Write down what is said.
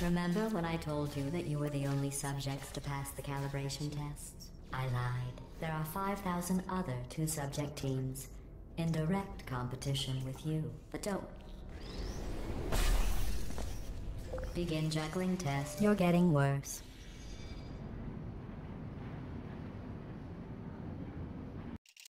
Remember when I told you that you were the only subjects to pass the calibration tests? I lied. There are 5,000 other two-subject teams in direct competition with you. But don't. Begin juggling test. You're getting worse.